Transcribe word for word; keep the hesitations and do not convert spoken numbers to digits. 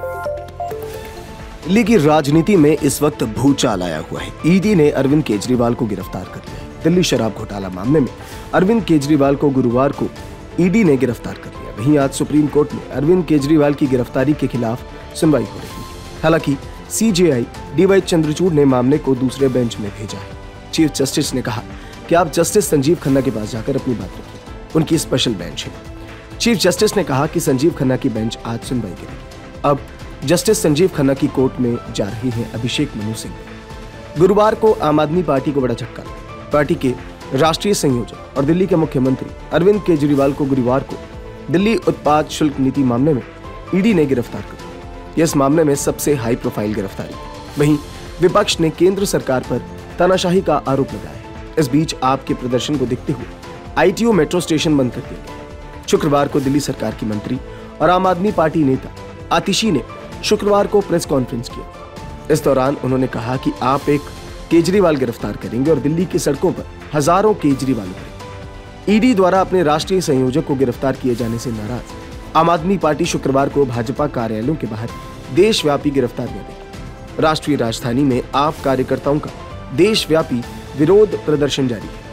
दिल्ली की राजनीति में इस वक्त भूचाल आया हुआ है। ईडी ने अरविंद केजरीवाल को गिरफ्तार कर लिया है। दिल्ली शराब घोटाला मामले में अरविंद केजरीवाल को गुरुवार को ईडी ने गिरफ्तार कर लिया। वहीं आज सुप्रीम कोर्ट में अरविंद केजरीवाल की गिरफ्तारी के खिलाफ सुनवाई हो रही है। हालांकि सीजेआई डीवाई चंद्रचूड़ ने मामले को दूसरे बेंच में भेजा है। चीफ जस्टिस ने कहा कि आप जस्टिस संजीव खन्ना के पास जाकर अपनी बात रखिए, उनकी स्पेशल बेंच है। चीफ जस्टिस ने कहा कि संजीव खन्ना की बेंच आज सुनवाई करेगी। अब जस्टिस संजीव खन्ना की कोर्ट में जा रहे हैं अभिषेक मनु सिंह। गुरुवार को आम आदमी पार्टी को बड़ा झटका लगा। पार्टी के राष्ट्रीय संयोजक और दिल्ली के मुख्यमंत्री अरविंद केजरीवाल को गुरुवार को दिल्ली उत्पाद शुल्क नीति मामले में ईडी ने गिरफ्तार कर लिया। इस मामले में सबसे हाई प्रोफाइल गिरफ्तारी। वहीं विपक्ष ने केंद्र सरकार पर तानाशाही का आरोप लगाया है। इस बीच आप के प्रदर्शन को देखते हुए आईटीओ मेट्रो स्टेशन बंद कर दिया गया। शुक्रवार को दिल्ली सरकार की मंत्री और आम आदमी पार्टी नेता आतिशी ने शुक्रवार को प्रेस कॉन्फ्रेंस किया। इस दौरान उन्होंने कहा कि आप एक केजरीवाल गिरफ्तार करेंगे और दिल्ली की सड़कों पर हजारों केजरीवाल उतरेंगे। ईडी द्वारा अपने राष्ट्रीय संयोजक को गिरफ्तार किए जाने से नाराज आम आदमी पार्टी शुक्रवार को भाजपा कार्यालयों के बाहर देशव्यापी गिरफ्तारियां देगी। राष्ट्रीय राजधानी में आप कार्यकर्ताओं का देशव्यापी विरोध प्रदर्शन जारी है।